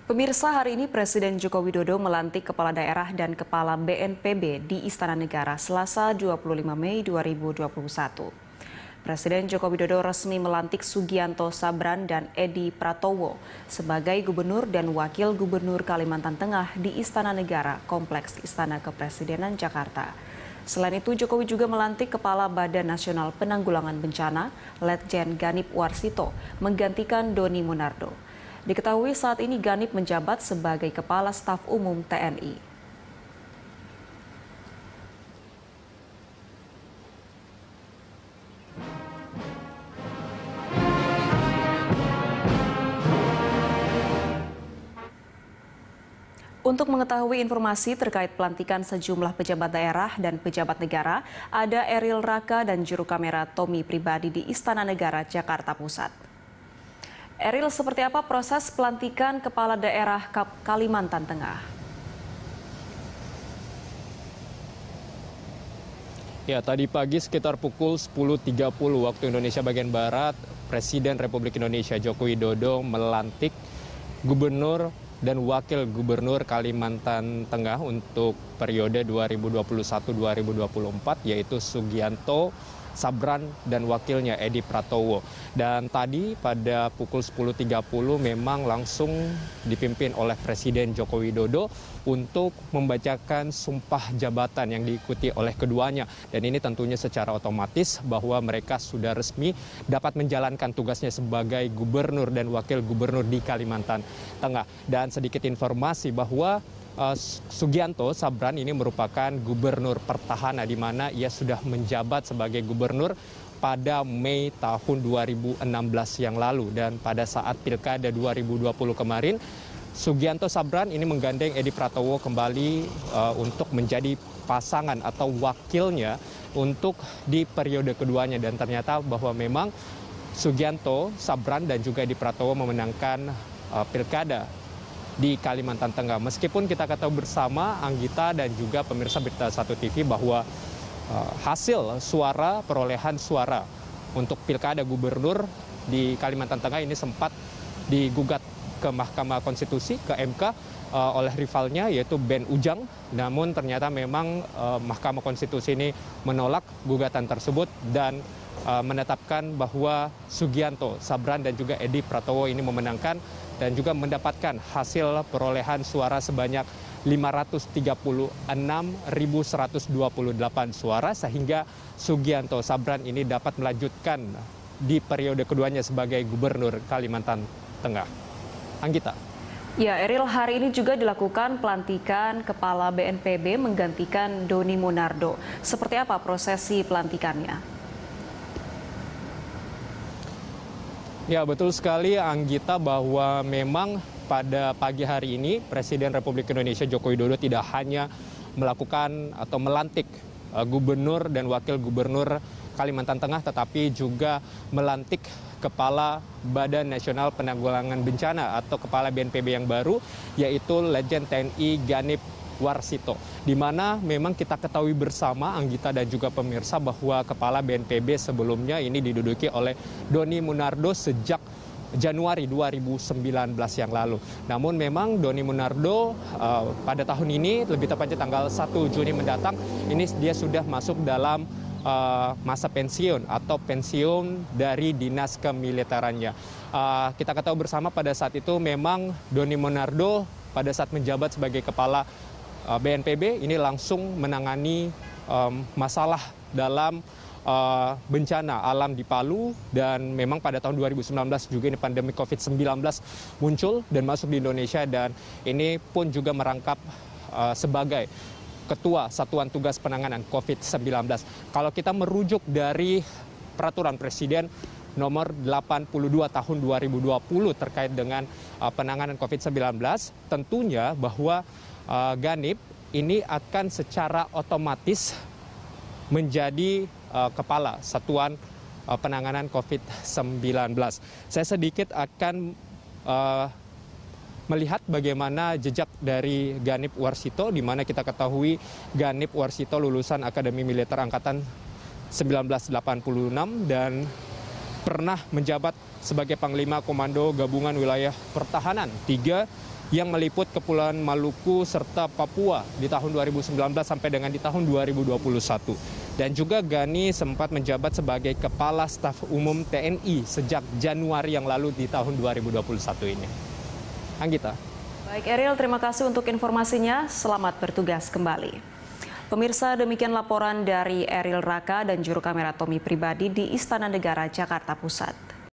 Pemirsa, hari ini Presiden Joko Widodo melantik Kepala Daerah dan Kepala BNPB di Istana Negara Selasa 25 Mei 2021. Presiden Joko Widodo resmi melantik Sugianto Sabran dan Edi Pratowo sebagai Gubernur dan Wakil Gubernur Kalimantan Tengah di Istana Negara, Kompleks Istana Kepresidenan Jakarta. Selain itu, Jokowi juga melantik Kepala Badan Nasional Penanggulangan Bencana, Letjen Ganip Warsito, menggantikan Doni Monardo. Diketahui saat ini Ganip menjabat sebagai Kepala Staf Umum TNI. Untuk mengetahui informasi terkait pelantikan sejumlah pejabat daerah dan pejabat negara, ada Eril Raka dan juru kamera Tommy Pribadi di Istana Negara, Jakarta Pusat. Eril, seperti apa proses pelantikan Kepala Daerah Kalimantan Tengah? Ya, tadi pagi sekitar pukul 10.30 waktu Indonesia bagian Barat, Presiden Republik Indonesia Joko Widodo melantik Gubernur dan Wakil Gubernur Kalimantan Tengah untuk periode 2021-2024, yaitu Sugianto Sabran dan wakilnya Edi Pratowo. Dan tadi pada pukul 10.30 memang langsung dipimpin oleh Presiden Joko Widodo untuk membacakan sumpah jabatan yang diikuti oleh keduanya. Dan ini tentunya secara otomatis bahwa mereka sudah resmi dapat menjalankan tugasnya sebagai gubernur dan wakil gubernur di Kalimantan Tengah. Dan sedikit informasi bahwa Sugianto Sabran ini merupakan gubernur pertahanan di mana ia sudah menjabat sebagai gubernur pada Mei tahun 2016 yang lalu, dan pada saat Pilkada 2020 kemarin Sugianto Sabran ini menggandeng Edi Pratowo kembali untuk menjadi pasangan atau wakilnya untuk di periode keduanya, dan ternyata bahwa memang Sugianto Sabran dan juga Edi Pratowo memenangkan Pilkada di Kalimantan Tengah. Meskipun kita ketahui bersama, Anggita dan juga pemirsa Berita 1 TV, bahwa hasil suara, perolehan suara untuk Pilkada Gubernur di Kalimantan Tengah ini sempat digugat ke Mahkamah Konstitusi, ke MK, oleh rivalnya yaitu Ben Ujang. Namun ternyata memang Mahkamah Konstitusi ini menolak gugatan tersebut dan menetapkan bahwa Sugianto Sabran dan juga Edi Pratowo ini memenangkan dan juga mendapatkan hasil perolehan suara sebanyak 536.128 suara, sehingga Sugianto Sabran ini dapat melanjutkan di periode keduanya sebagai Gubernur Kalimantan Tengah. Anggita. Ya, Eril, hari ini juga dilakukan pelantikan Kepala BNPB menggantikan Doni Monardo. Seperti apa prosesi pelantikannya? Ya, betul sekali Anggita, bahwa memang pada pagi hari ini Presiden Republik Indonesia Joko Widodo tidak hanya melakukan atau melantik gubernur dan wakil gubernur Kalimantan Tengah, tetapi juga melantik Kepala Badan Nasional Penanggulangan Bencana atau Kepala BNPB yang baru, yaitu Letjen TNI Ganip Warsito, di mana memang kita ketahui bersama Anggita dan juga pemirsa bahwa Kepala BNPB sebelumnya ini diduduki oleh Doni Monardo sejak Januari 2019 yang lalu. Namun memang Doni Monardo pada tahun ini, lebih tepatnya tanggal 1 Juni mendatang, ini dia sudah masuk dalam masa pensiun atau pensiun dari dinas kemiliterannya. Kita ketahui bersama pada saat itu memang Doni Monardo pada saat menjabat sebagai Kepala BNPB ini langsung menangani masalah dalam bencana alam di Palu, dan memang pada tahun 2019 juga ini pandemi COVID-19 muncul dan masuk di Indonesia, dan ini pun juga merangkap sebagai Ketua Satuan Tugas Penanganan COVID-19. Kalau kita merujuk dari Peraturan Presiden nomor 82 tahun 2020 terkait dengan penanganan COVID-19, tentunya bahwa Ganip ini akan secara otomatis menjadi Kepala Satuan Penanganan COVID-19. Saya sedikit akan melihat bagaimana jejak dari Ganip Warsito, di mana kita ketahui Ganip Warsito lulusan Akademi Militer Angkatan 1986, dan pernah menjabat sebagai Panglima Komando Gabungan Wilayah Pertahanan 3 yang meliput Kepulauan Maluku serta Papua di tahun 2019 sampai dengan di tahun 2021. Dan juga Gani sempat menjabat sebagai Kepala Staf Umum TNI sejak Januari yang lalu di tahun 2021 ini. Anggita. Baik Eril, terima kasih untuk informasinya. Selamat bertugas kembali. Pemirsa, demikian laporan dari Eril Raka dan juru kamera Tommy Pribadi di Istana Negara, Jakarta Pusat.